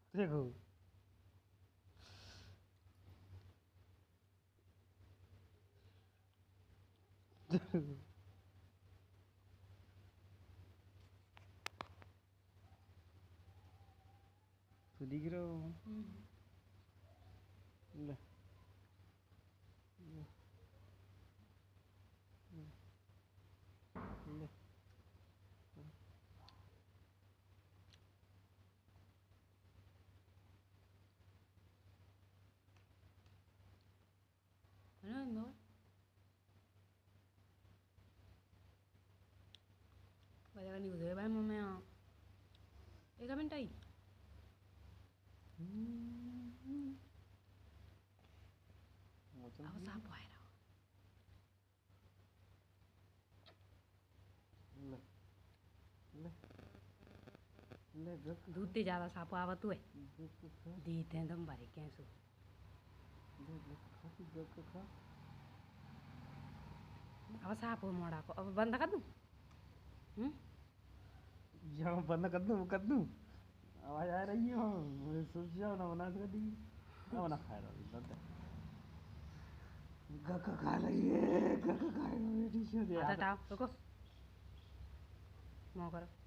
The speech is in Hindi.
देखो तो दिख रहा हो ले ले ले No. Vaya que ni udah bae mamá. Eka minta i. Apa sapu aja. ले ले ले दूध ते ज़्यादा सापु आवत हुए दीते हैं तुम बारी कैंसो खा अब सापु मोड़ा को अब बंद कर दूँ यहाँ बंद कर दूँ आवाज आ रही है मुझे सोच जाओ ना बना कर दी ना बना खा रहा हूँ गक्का खा रही है गक्का खाएगा बेटी रुको मो करो